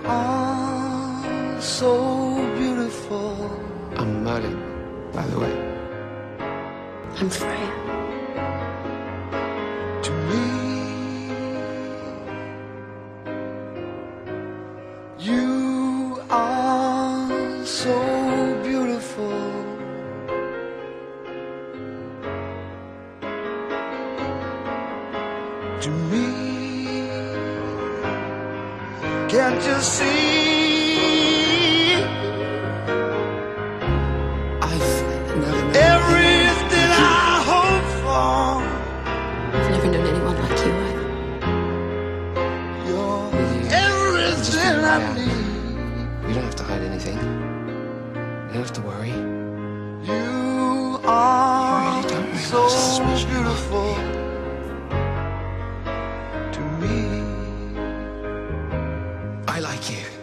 are so beautiful. I'm Merlin, by the way. I'm Freya. To me, you are so beautiful. To me, can't you see? I've never known Everything I hope for. I've never known anyone like you either. You're With you, everything I am. need. We don't have to hide anything. We don't have to worry. You are really don't realize so how special you are. beautiful to me. I like you.